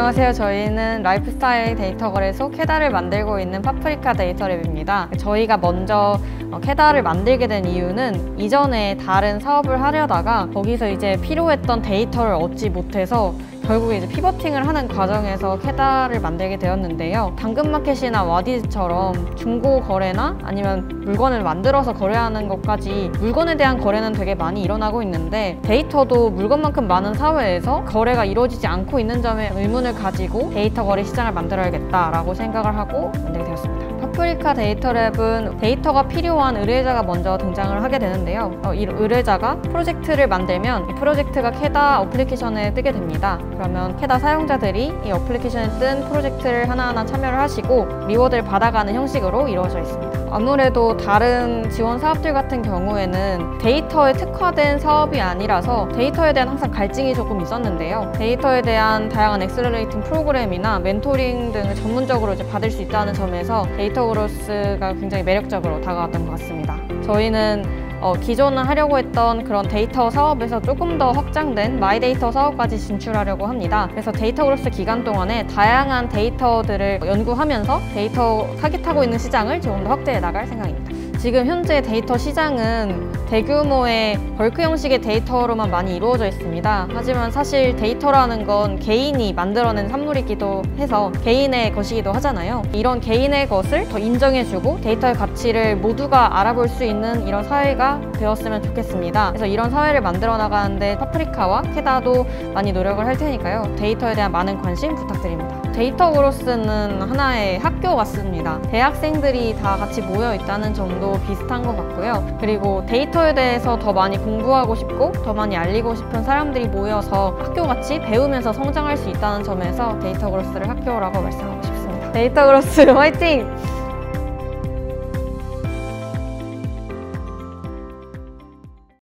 안녕하세요. 저희는 라이프스타일 데이터 거래소 캐다를 만들고 있는 파프리카 데이터랩입니다. 저희가 먼저 캐다를 만들게 된 이유는 이전에 다른 사업을 하려다가 거기서 이제 필요했던 데이터를 얻지 못해서 결국에 이제 피버팅을 하는 과정에서 캐다를 만들게 되었는데요. 당근마켓이나 와디즈처럼 중고 거래나 아니면 물건을 만들어서 거래하는 것까지 물건에 대한 거래는 되게 많이 일어나고 있는데 데이터도 물건만큼 많은 사회에서 거래가 이루어지지 않고 있는 점에 의문을 가지고 데이터 거래 시장을 만들어야겠다라고 생각을 하고 만들게 되었습니다. 파프리카 데이터랩은 데이터가 필요한 의뢰자가 먼저 등장을 하게 되는데요. 이 의뢰자가 프로젝트를 만들면 이 프로젝트가 캐다 어플리케이션에 뜨게 됩니다. 그러면 캐다 사용자들이 이 어플리케이션에 뜬 프로젝트를 하나하나 참여를 하시고 리워드를 받아가는 형식으로 이루어져 있습니다. 아무래도 다른 지원 사업들 같은 경우에는 데이터에 특화된 사업이 아니라서 데이터에 대한 항상 갈증이 조금 있었는데요. 데이터에 대한 다양한 엑셀러레이팅 프로그램이나 멘토링 등을 전문적으로 이제 받을 수 있다는 점에서 데이터 그로스가 굉장히 매력적으로 다가왔던 것 같습니다. 저희는 기존에 하려고 했던 그런 데이터 사업에서 조금 더 확장된 마이데이터 사업까지 진출하려고 합니다. 그래서 데이터 그로스 기간 동안에 다양한 데이터들을 연구하면서 데이터 타깃하고 있는 시장을 조금 더 확대해 나갈 생각입니다. 지금 현재 데이터 시장은 대규모의 벌크 형식의 데이터로만 많이 이루어져 있습니다. 하지만 사실 데이터라는 건 개인이 만들어낸 산물이기도 해서 개인의 것이기도 하잖아요. 이런 개인의 것을 더 인정해주고 데이터의 가치를 모두가 알아볼 수 있는 이런 사회가 되었으면 좋겠습니다. 그래서 이런 사회를 만들어 나가는데 파프리카와 캐다도 많이 노력을 할 테니까요. 데이터에 대한 많은 관심 부탁드립니다. 데이터 그로스는 하나의 학교 같습니다. 대학생들이 다 같이 모여 있다는 점도 비슷한 것 같고요. 그리고 데이터에 대해서 더 많이 공부하고 싶고 더 많이 알리고 싶은 사람들이 모여서 학교같이 배우면서 성장할 수 있다는 점에서 데이터 그로스를 학교라고 말씀하고 싶습니다. 데이터 그로스 화이팅!